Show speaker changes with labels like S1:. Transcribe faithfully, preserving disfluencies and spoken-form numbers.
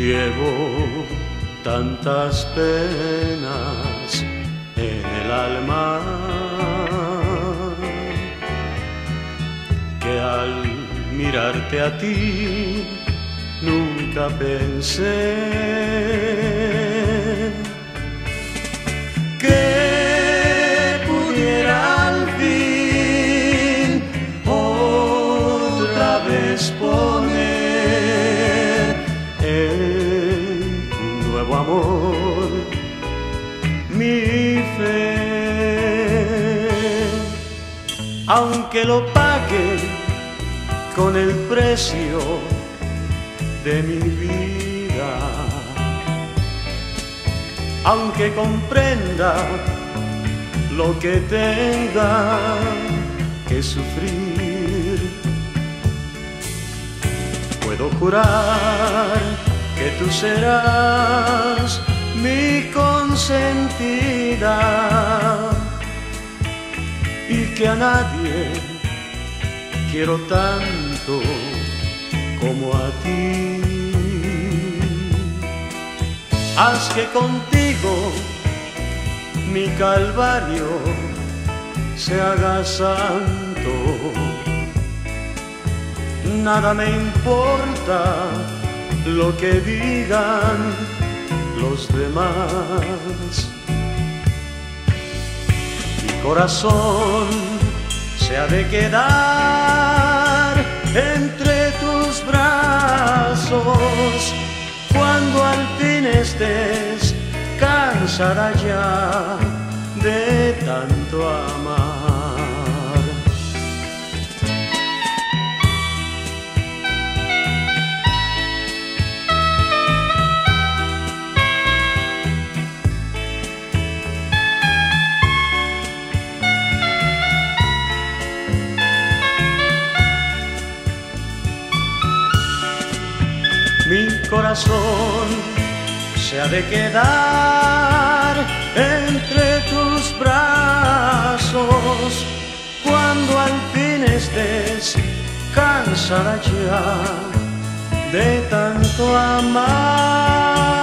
S1: Llevo tantas penas en el alma que al mirarte a ti nunca pensé que pudiera al fin otra vez poner en un nuevo amor mi fe, aunque lo pague con el precio de mi vida, aunque comprenda lo que tenga que sufrir. Puedo jurar que tú serás mi consentida y que a nadie quiero tanto como a ti. Haz que contigo mi calvario se haga santo. Nada me importa lo que digan los demás. Mi corazón se ha de quedar entre tus brazos cuando al fin estés cansada ya de tanto amar. Mi corazón se ha de quedar entre tus brazos cuando al fin estés cansada ya de tanto amar.